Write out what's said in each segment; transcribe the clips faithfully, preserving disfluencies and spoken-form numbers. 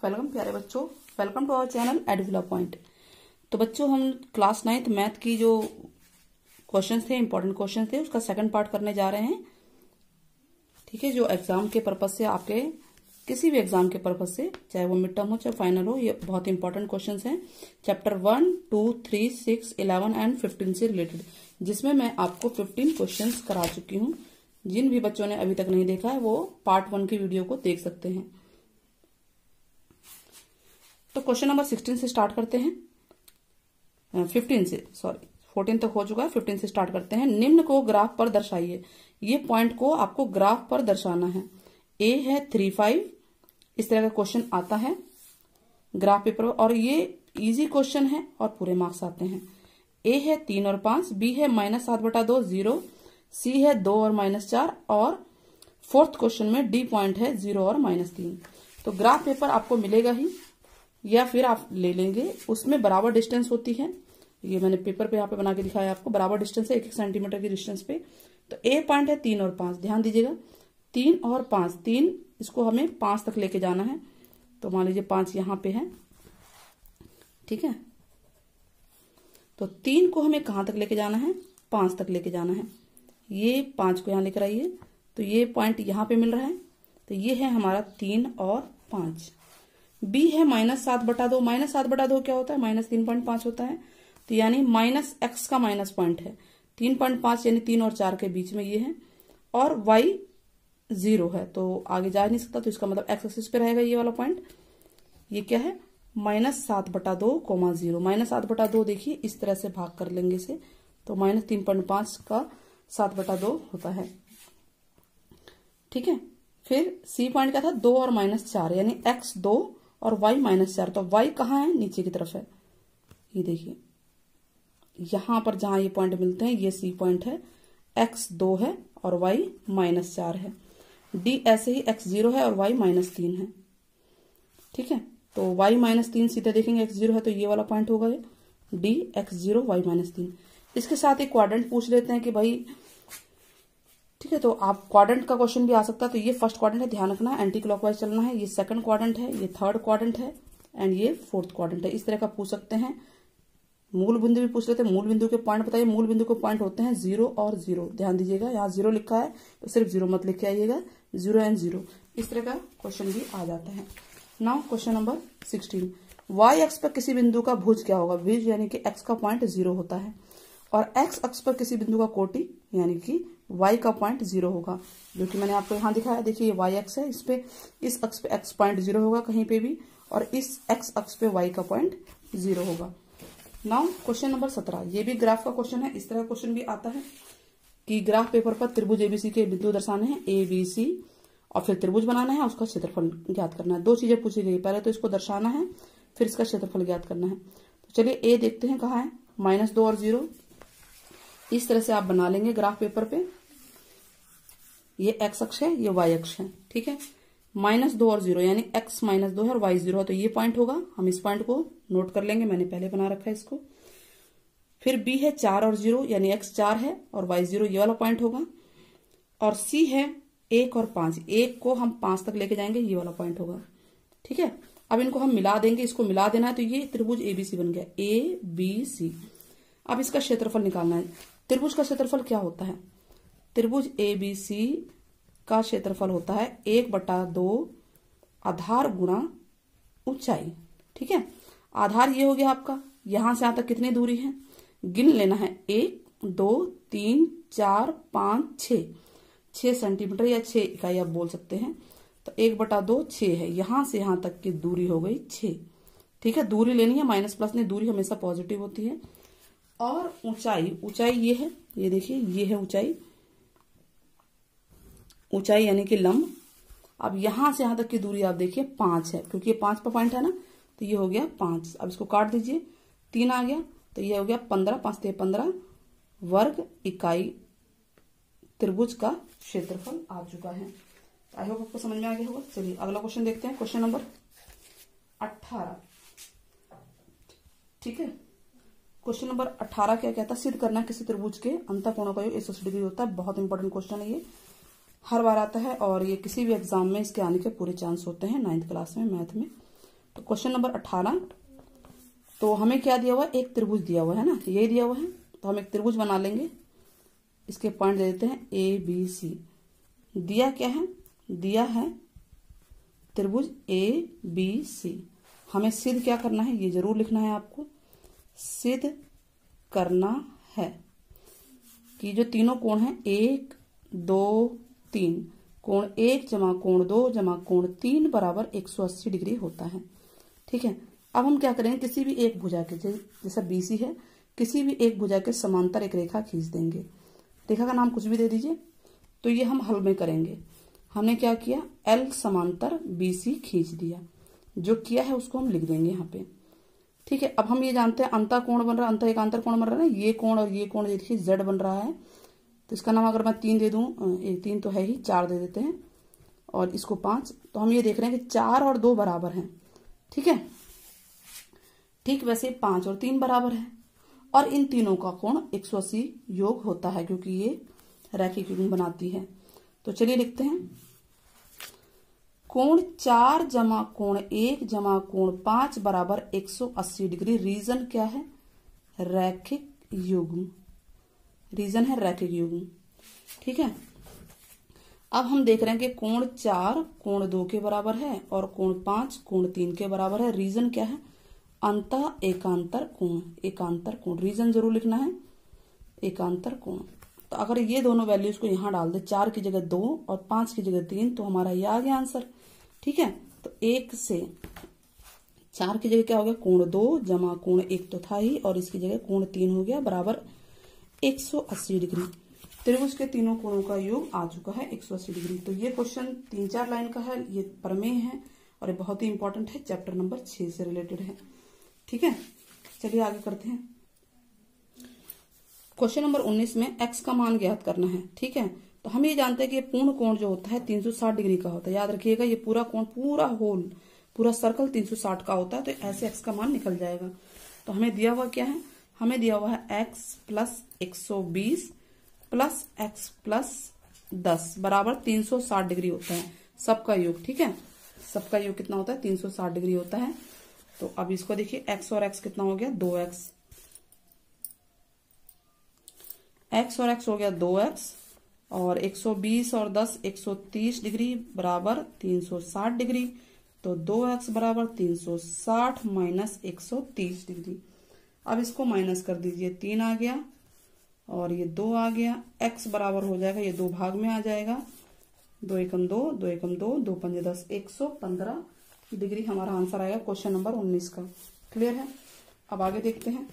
Welcome प्यारे बच्चों, welcome to our channel Edvilla point. तो बच्चों, हम क्लास नाइन्थ मैथ की जो क्वेश्चंस थे, इंपॉर्टेंट क्वेश्चंस थे, उसका सेकंड पार्ट करने जा रहे हैं। ठीक है, जो एग्जाम के पर्पज से, आपके किसी भी एग्जाम के पर्पज से, चाहे वो मिड टर्म हो चाहे फाइनल हो, ये बहुत इंपॉर्टेंट क्वेश्चंस हैं। Chapter one two three six eleven and fifteen से रिलेटेड, जिसमें मैं आपको फिफ्टीन क्वेश्चन करा चुकी हूँ। जिन भी बच्चों ने अभी तक नहीं देखा है वो पार्ट वन की वीडियो को देख सकते हैं। तो क्वेश्चन नंबर सिक्सटीन से स्टार्ट करते हैं, फिफ्टीन से, सॉरी फोर्टीन तक हो चुका है, फिफ्टीन से स्टार्ट करते हैं। निम्न को ग्राफ पर दर्शाइए। ये पॉइंट को आपको ग्राफ पर दर्शाना है। ए है थ्री फाइव, इस तरह का क्वेश्चन आता है ग्राफ पेपर, और ये इजी क्वेश्चन है और पूरे मार्क्स आते हैं। ए है तीन और पांच, बी है माइनस सात बटा दो जीरो, सी है दो और माइनस चार, और फोर्थ क्वेश्चन में डी पॉइंट है जीरो और माइनस तीन। तो ग्राफ पेपर आपको मिलेगा ही, या फिर आप ले लेंगे, उसमें बराबर डिस्टेंस होती है। ये मैंने पेपर पे यहाँ पे बना के दिखाया आपको, बराबर डिस्टेंस है एक एक सेंटीमीटर की डिस्टेंस पे। तो ए पॉइंट है तीन और पांच, ध्यान दीजिएगा, तीन और पांच, तीन इसको हमें पांच तक लेके जाना है। तो मान लीजिए पांच यहाँ पे है, ठीक है। तो तीन को हमें कहाँ तक लेके जाना है, पांच तक लेके जाना है। ये पांच को यहाँ लेकर आइए, तो ये पॉइंट यहाँ पे मिल रहा है। तो ये है हमारा तीन और पांच। बी है माइनस सात बटा दो, माइनस सात बटा दो क्या होता है, माइनस तीन पॉइंट पांच होता है। तो यानी माइनस एक्स का माइनस पॉइंट है, तीन पॉइंट पांच यानी तीन और चार के बीच में ये है, और वाई जीरो है, तो आगे जा नहीं सकता, तो इसका मतलब एक्स एक्सिस पे रहेगा ये वाला पॉइंट। ये क्या है, माइनस सात बटा दो कोमा जीरो। माइनस सात बटा दो देखिए इस तरह से भाग कर लेंगे इसे, तो माइनस तीन पॉइंट पांच का सात बटा दो होता है, ठीक है। फिर सी पॉइंट क्या था, दो और माइनस चार, यानी एक्स दो और वाई माइनस चार। तो वाई कहाँ है, नीचे की तरफ है, ये देखिए यहां पर जहां ये पॉइंट मिलते हैं, ये सी पॉइंट है, एक्स दो है और वाई माइनस चार है। डी ऐसे ही एक्स जीरो है और वाई माइनस तीन है, ठीक है। तो वाई माइनस तीन सीधे देखेंगे, एक्स जीरो है तो ये वाला पॉइंट होगा ये, D X zero Y minus तीन। इसके साथ एक क्वाड्रेंट पूछ लेते हैं कि भाई, ठीक है, तो आप क्वाड्रेंट का क्वेश्चन भी आ सकता है। तो ये फर्स्ट क्वाड्रेंट है, ध्यान रखना, एंटी क्लॉकवाइज चलना है। ये सेकंड क्वाड्रेंट है, ये थर्ड क्वाड्रेंट है, एंड ये फोर्थ क्वाड्रेंट है। इस तरह का पूछ सकते हैं। मूल बिंदु भी पूछ लेते हैं, मूल बिंदु के पॉइंट बताइए। मूल बिंदु के पॉइंट होते हैं जीरो और जीरो, ध्यान दीजिएगा, यहाँ जीरो लिखा है तो सिर्फ जीरो मत लिख के आइएगा, जीरो एंड जीरो, इस तरह का क्वेश्चन भी आ जाता है। Now question number sixteen, Y X पर किसी बिंदु का भुज क्या होगा। भुज यानी कि एक्स का पॉइंट जीरो होता है, और एक्स अक्ष पर किसी बिंदु का कोटि यानी कि y का पॉइंट जीरो होगा, जो कि मैंने आपको यहाँ दिखाया। देखिए ये y एक्स है, इस पे, इस अक्ष पे x पॉइंट जीरो होगा कहीं पे भी, और इस x अक्ष पे y का पॉइंट जीरो होगा। नाउ क्वेश्चन नंबर सत्रह, ये भी ग्राफ का क्वेश्चन है। इस तरह का क्वेश्चन भी आता है कि ग्राफ पेपर पर त्रिभुज एबीसी के बिंदु दर्शाने हैं, ए बी सी, और फिर त्रिभुज बनाना है, उसका क्षेत्रफल ज्ञात करना है। दो चीजें पूछी गई, पहले तो इसको दर्शाना है, फिर इसका क्षेत्रफल ज्ञात करना है। तो चलिए ए देखते हैं कहाँ है, माइनस दो और जीरो। इस तरह से आप बना लेंगे ग्राफ पेपर पे। ये एक्स अक्ष है, ये वाई अक्ष है, ठीक है। माइनस दो और जीरो यानी एक्स माइनस दो है और वाई जीरो है, तो ये पॉइंट होगा। हम इस पॉइंट को नोट कर लेंगे, मैंने पहले बना रखा है इसको। फिर बी है चार और जीरो यानी एक्स चार है और वाई जीरो, ये वाला पॉइंट होगा। और सी है एक और पांच, एक को हम पांच तक लेके जाएंगे, ये वाला पॉइंट होगा, ठीक है। अब इनको हम मिला देंगे, इसको मिला देना है, तो ये त्रिभुज एबीसी बन गया, ए बी सी। अब इसका क्षेत्रफल निकालना है। त्रिभुज का क्षेत्रफल क्या होता है, त्रिभुज एबीसी का क्षेत्रफल होता है एक बटा दो आधार गुणा ऊंचाई, ठीक है। आधार ये हो गया आपका, यहां से यहां तक कितनी दूरी है, गिन लेना है, एक दो तीन चार पांच छह, छह सेंटीमीटर या छह इकाई आप बोल सकते हैं। तो एक बटा दो छह है, यहां से यहां तक की दूरी हो गई छह, ठीक है। दूरी लेनी है, माइनस प्लस नहीं, दूरी हमेशा पॉजिटिव होती है। और ऊंचाई, ऊंचाई ये है, ये देखिए ये है ऊंचाई, ऊंचाई यानी कि लंब। अब यहां से यहां तक की दूरी आप देखिए पांच है, क्योंकि ये पांच पर पॉइंट है ना, तो ये हो गया पांच। अब इसको काट दीजिए, तीन आ गया, तो ये हो गया पंद्रह, पांच ते पंद्रह वर्ग इकाई त्रिभुज का क्षेत्रफल आ चुका है। आई होप आपको समझ में आ गया होगा। चलिए अगला क्वेश्चन देखते हैं, क्वेश्चन नंबर अट्ठारह, ठीक है। क्वेश्चन नंबर अट्ठारह क्या कहता है, सिद्ध करना किसी त्रिभुज के अंतःकोणों का योग एक सौ अस्सी डिग्री होता है। बहुत इंपॉर्टेंट क्वेश्चन है, ये हर बार आता है, और ये किसी भी एग्जाम में इसके आने के पूरे चांस होते हैं नाइन्थ क्लास में मैथ में। तो क्वेश्चन नंबर अठारह, तो हमें क्या दिया हुआ है, एक त्रिभुज दिया हुआ है ना, यही दिया हुआ है, तो हम एक त्रिभुज बना लेंगे। इसके पॉइंट दे देते हैं ए बी सी। दिया क्या है, दिया है त्रिभुज ए बी सी। हमें सिद्ध क्या करना है, ये जरूर लिखना है आपको, सिद्ध करना है कि जो तीनों कोण हैं, एक दो तीन, कोण एक जमा कोण दो जमा कोण तीन बराबर एक सौ अस्सी डिग्री होता है। ठीक है, अब हम क्या करेंगे, किसी भी एक भुजा के, जैसा बीसी है, किसी भी एक भुजा के समांतर एक रेखा खींच देंगे। रेखा का नाम कुछ भी दे दीजिए। तो ये हम हल में करेंगे। हमने क्या किया, एल समांतर बीसी खींच दिया, जो किया है उसको हम लिख देंगे यहाँ पे। ठीक है, अब हम ये जानते हैं अंतः कोण बन रहा है, अंतः एकांतर कोण बन रहा है ना, ये कोण और ये कोण देखिए जेड बन रहा है। तो इसका नाम अगर मैं तीन दे दूं, एक तीन तो है ही, चार दे देते हैं और इसको पांच। तो हम ये देख रहे हैं कि चार और दो बराबर हैं। ठीक है, ठीक वैसे पांच और तीन बराबर है और इन तीनों का कोण एक सौ अस्सी योग होता है, क्योंकि ये रैखिक युग्म बनाती है। तो चलिए लिखते हैं, कोण चार जमा कोण एक जमा कोण पांच बराबर एक सौ अस्सी डिग्री। रीजन क्या है, रैखिक युग्म। रीजन है रैखिक युग्म। ठीक है, अब हम देख रहे हैं कि कोण चार कोण दो के बराबर है और कोण पांच कोण तीन के बराबर है। रीजन क्या है, अंतः एकांतर कोण। एकांतर कोण रीजन जरूर लिखना है, एकांतर कोण। तो अगर ये दोनों वैल्यूज को यहां डाल दे, चार की जगह दो और पांच की जगह तीन, तो हमारा ये आ गया आंसर। ठीक है, तो एक से चार की जगह क्या हो गया, कोण दो जमा कोण एक तो था ही और इसकी जगह कोण तीन हो गया बराबर एक सौ अस्सी डिग्री। त्रिभुज के तीनों कोणों का योग आ चुका है एक सौ अस्सी डिग्री। तो ये क्वेश्चन तीन चार लाइन का है, ये प्रमेय है और ये बहुत ही इंपॉर्टेंट है, चैप्टर नंबर छह से रिलेटेड है। ठीक है, चलिए आगे करते हैं। क्वेश्चन नंबर उन्नीस में x का मान ज्ञात करना है। ठीक है, तो हम ये जानते हैं कि पूर्ण कोण जो होता है तीन सौ साठ डिग्री का होता है। याद रखिएगा, ये पूरा कोण, पूरा होल, पूरा सर्कल तीन सौ साठ का होता है। तो ऐसे x का मान निकल जाएगा। तो हमें दिया हुआ क्या है, हमें दिया हुआ है x प्लस एक सौ बीस प्लस x प्लस दस बराबर तीन सौ साठ डिग्री होता है सबका योग। ठीक है, सबका योग कितना होता है, तीन सौ साठ डिग्री होता है। तो अब इसको देखिए, x और x कितना हो गया, दो एक्स। x और x हो गया दो एक्स और एक सौ बीस और दस एक सौ तीस डिग्री बराबर तीन सौ साठ डिग्री। तो दो एक्स बराबर तीन सौ साठ माइनस एक सौ तीस डिग्री। अब इसको माइनस कर दीजिए, तीन आ गया और ये दो आ गया। x बराबर हो जाएगा, ये दो भाग में आ जाएगा, दो एकम दो, दो एकम दो, दो पंजे दस, एक सौ पंद्रह डिग्री हमारा आंसर आएगा क्वेश्चन नंबर उन्नीस का। क्लियर है, अब आगे देखते हैं।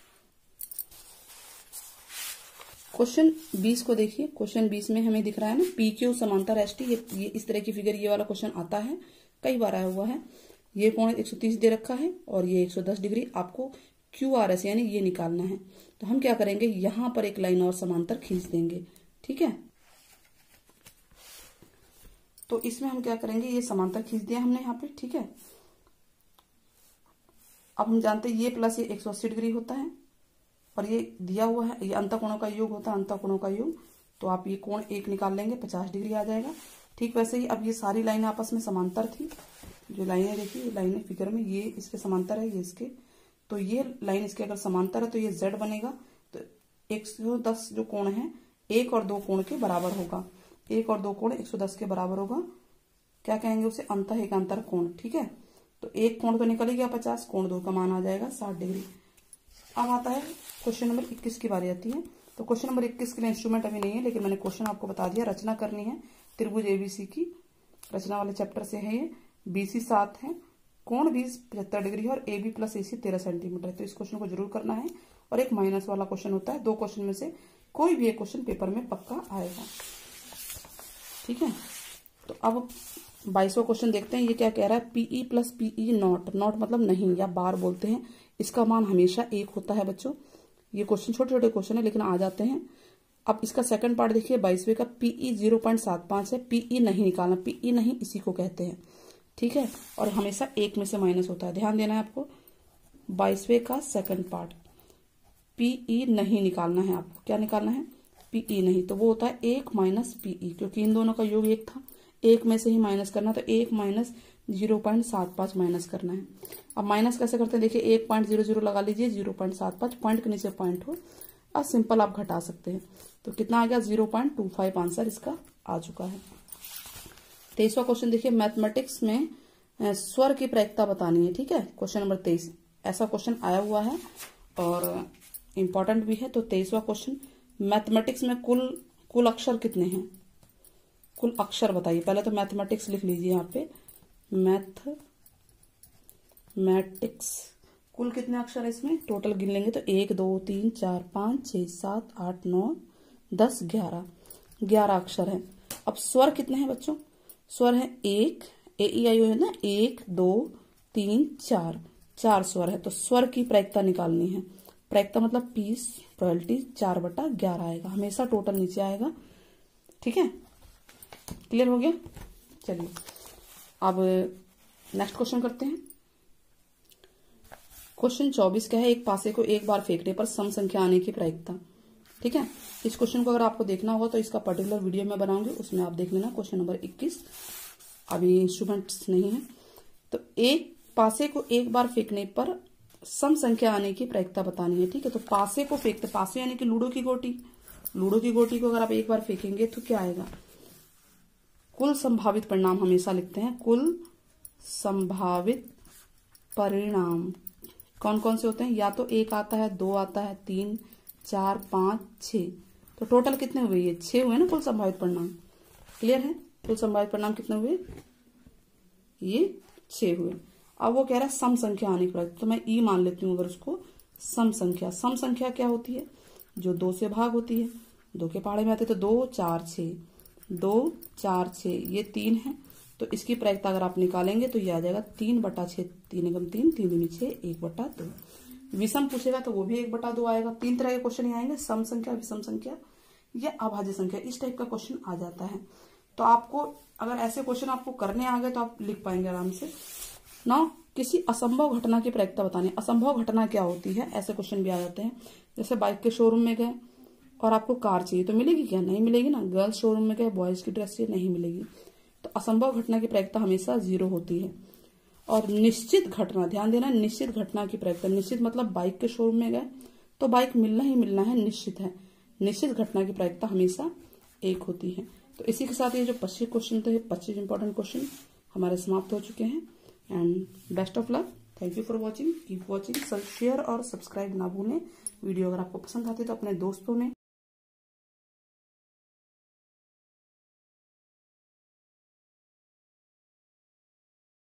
क्वेश्चन बीस को देखिए। क्वेश्चन बीस में हमें दिख रहा है ना, पी क्यू समांतर एस टी। ये, ये इस तरह की फिगर, ये वाला क्वेश्चन आता है, कई बार आया हुआ है। ये कोण एक सौ तीस दे रखा है और ये एक सौ दस डिग्री। आपको क्यू आर एस यानी ये निकालना है। तो हम क्या करेंगे, यहां पर एक लाइन और समांतर खींच देंगे। ठीक है, तो इसमें हम क्या करेंगे, ये समांतर खींच दिया हमने यहाँ पे। ठीक है, अब हम जानते हैं ये प्लस ये एक सौ अस्सी डिग्री होता है और ये दिया हुआ है, ये अंतःकोणों का योग होता है, अंतःकोणों का योग। तो आप ये कोण एक निकाल लेंगे, पचास डिग्री आ जाएगा। ठीक वैसे ही अब ये सारी लाइनें आपस में समांतर थी। जो लाइनें देखिए, लाइनें फिगर में ये इसके समांतर है, ये इसके। तो ये लाइन इसके अगर समांतर है तो ये z बनेगा। तो एक सौ दस जो कोण है एक और दो कोण के बराबर होगा। एक और दो कोण एक सौ दस के बराबर होगा। क्या कहेंगे उसे, अंतः एकांतर कोण। ठीक है, तो एक कोण तो निकल गया पचास, कोण दो का मान आ जाएगा साठ डिग्री। अब आता है क्वेश्चन नंबर इक्कीस की बारी आती है। तो क्वेश्चन नंबर इक्कीस के लिए इंस्ट्रूमेंट अभी नहीं है, लेकिन मैंने क्वेश्चन आपको बता दिया। रचना करनी है त्रिभुज एबीसी की, रचना वाले चैप्टर से है ये। बीसी सात है, कोण भी पचहत्तर डिग्री है और ए बी प्लस ए सी तेरह सेंटीमीटर है। तो इस क्वेश्चन को जरूर करना है और एक माइनस वाला क्वेश्चन होता है। दो क्वेश्चन में से कोई भी एक क्वेश्चन पेपर में पक्का आएगा। ठीक है, तो अब बाईसवां क्वेश्चन देखते हैं। ये क्या कह रहा है, PE plus PE not. Not मतलब नहीं या बार बोलते हैं। इसका मान हमेशा एक होता है बच्चों। ये क्वेश्चन छोटे छोटे क्वेश्चन है लेकिन आ जाते हैं। अब इसका सेकंड पार्ट देखिए, बाईसवें का, पीई जीरो पॉइंट सात पांच है। पीई नहीं निकालना, पीई नहीं इसी को कहते हैं। ठीक है, और हमेशा एक में से माइनस होता है, ध्यान देना है आपको। बाईसवें का सेकंड पार्ट, पीई नहीं निकालना है आपको। क्या निकालना है, पीई नहीं। तो वो होता है एक माइनस पीई, क्योंकि इन दोनों का योग एक था, एक में से ही माइनस करना। तो एक माइनस जीरो पॉइंट सात पाँच माइनस करना है। अब माइनस कैसे करते हैं देखिए, एक पॉइंट जीरो जीरो लगा लीजिए, जीरो पॉइंट सात पाँच, पॉइंट के नीचे पॉइंट हो और सिंपल आप घटा सकते हैं। तो कितना आ गया, zero point two five answer इसका आ चुका है। तेईसवा क्वेश्चन देखिए, मैथमेटिक्स में स्वर की प्रायिकता बतानी है। ठीक है, क्वेश्चन नंबर तेईस, ऐसा क्वेश्चन आया हुआ है और इम्पोर्टेंट भी है। तो तेईसवा क्वेश्चन, मैथमेटिक्स में कुल कुल अक्षर कितने हैं, कुल अक्षर बताइए। पहले तो मैथमेटिक्स लिख लीजिए यहाँ पे, मैथमेटिक्स, कुल कितने अक्षर है इसमें, टोटल गिन लेंगे तो एक दो तीन चार पाँच छः सात आठ नौ दस ग्यारह, ग्यारह अक्षर है। अब स्वर कितने हैं बच्चों, स्वर है एक, ए ई आई ओ है ना, एक दो तीन चार, चार स्वर है। तो स्वर की प्रायिकता निकालनी है। प्रायिकता मतलब पीस, प्रोबेबिलिटी, चार बटा ग्यारह आएगा, हमेशा टोटल नीचे आएगा। ठीक है, क्लियर हो गया। चलिए अब नेक्स्ट क्वेश्चन करते हैं। क्वेश्चन चौबीस क्या है, एक पासे को एक बार फेंकने पर सम संख्या आने की प्रायिकता। ठीक है, इस क्वेश्चन को अगर आपको देखना होगा तो इसका पर्टिकुलर वीडियो मैं बनाऊंगी, उसमें आप देख लेना। क्वेश्चन नंबर इक्कीस, अभी इंस्ट्रूमेंट्स नहीं है। तो एक पासे को एक बार फेंकने पर सम संख्या आने की प्रायिकता बतानी है। ठीक है, तो पासे को फेंकते, पासे यानी कि लूडो की गोटी, लूडो की गोटी को अगर आप एक बार फेंकेंगे तो क्या आएगा, कुल संभावित परिणाम हमेशा लिखते हैं, कुल संभावित परिणाम कौन कौन से होते हैं, या तो एक आता है, दो आता है, तीन चार पांच छह। तो टोटल कितने हुए, ये छह हुए ना कुल संभावित परिणाम। क्लियर है, कुल संभावित परिणाम कितने हुए, ये छह हुए। अब वो कह रहा है सम संख्या आने के बाद, तो मैं ई मान लेती हूँ अगर उसको सम संख्या। सम संख्या क्या होती है, जो दो से भाग होती है, दो के पहाड़े में आते तो दो चार छः, दो चार छः, ये तीन है। तो इसकी प्रायिकता अगर आप निकालेंगे तो ये आ जाएगा तीन बटा छः, तीन एकम तीन, तीन दूनी छः, एक बटा दो। विषम पूछेगा तो वो भी एक बटा दो आएगा। तीन तरह के क्वेश्चन यहाँ आएंगे, सम संख्या, विषम संख्या या अभाज्य संख्या, इस टाइप का क्वेश्चन आ जाता है। तो आपको अगर ऐसे क्वेश्चन आपको करने आ गए तो आप लिख पाएंगे आराम से ना। किसी असंभव घटना की प्रायिकता बतानी। असंभव घटना क्या होती है, ऐसे क्वेश्चन भी आ जाते हैं। जैसे बाइक के शोरूम में गए और आपको कार चाहिए तो मिलेगी क्या, नहीं मिलेगी ना। गर्ल्स शोरूम में गए, बॉयज की ड्रेस चाहिए, नहीं मिलेगी। तो असंभव घटना की प्रायिकता हमेशा जीरो होती है। और निश्चित घटना, ध्यान देना, निश्चित घटना की प्रायिकता, निश्चित मतलब बाइक के शोरूम में गए तो बाइक मिलना ही मिलना है, निश्चित है। निश्चित घटना की प्रायिकता हमेशा एक होती है। तो इसी के साथ ये जो पच्चीस क्वेश्चन थे, पच्चीस इंपॉर्टेंट क्वेश्चन हमारे समाप्त हो चुके हैं। And best of luck, thank you for watching, keep watching, share और सब्सक्राइब ना भूलें। वीडियो अगर आपको पसंद आती है तो अपने दोस्तों में